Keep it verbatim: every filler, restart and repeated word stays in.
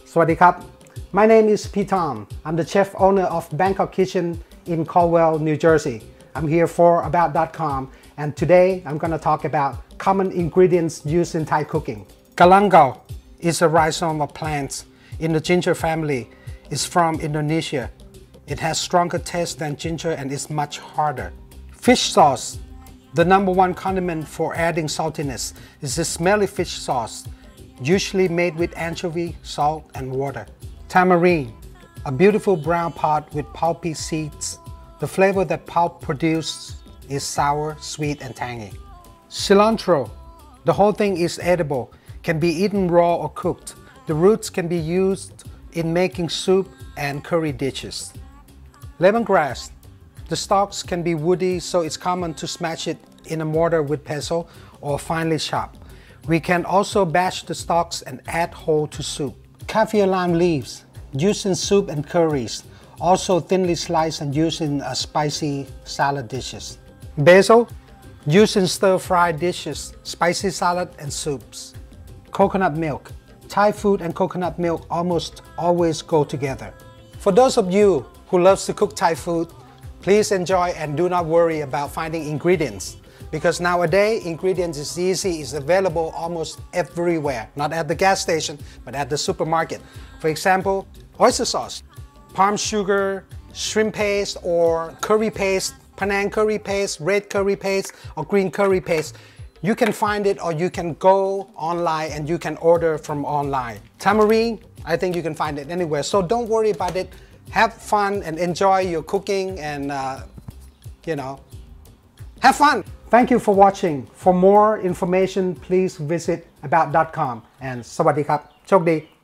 Sawadee. My name is P. Tom. I'm the chef owner of Bangkok Kitchen in Caldwell, New Jersey. I'm here for about dot com, and today I'm going to talk about common ingredients used in Thai cooking. Galangal is a rhizome of plants in the ginger family. It's from Indonesia. It has stronger taste than ginger and is much harder. Fish sauce, the number one condiment for adding saltiness, is the smelly fish sauce, usually made with anchovy, salt, and water. Tamarind, a beautiful brown pod with pulpy seeds. The flavor that pulp produces is sour, sweet, and tangy. Cilantro, the whole thing is edible, can be eaten raw or cooked. The roots can be used in making soup and curry dishes. Lemongrass, the stalks can be woody, so it's common to smash it in a mortar with pestle or finely chopped. We can also bash the stalks and add whole to soup. Kaffir lime leaves, used in soup and curries, also thinly sliced and used in uh, spicy salad dishes. Basil, used in stir-fried dishes, spicy salad, and soups. Coconut milk. Thai food and coconut milk almost always go together. For those of you who loves to cook Thai food, please enjoy and do not worry about finding ingredients, because nowadays ingredients is easy, is available almost everywhere, not at the gas station, but at the supermarket. For example, oyster sauce, palm sugar, shrimp paste, or curry paste, Penang curry paste, red curry paste, or green curry paste. You can find it, or you can go online and you can order from online. Tamarind, I think you can find it anywhere, so don't worry about it. Have fun and enjoy your cooking, and uh, you know, have fun. Thank you for watching. For more information, please visit about dot com, and Sawadee. Chok Dee.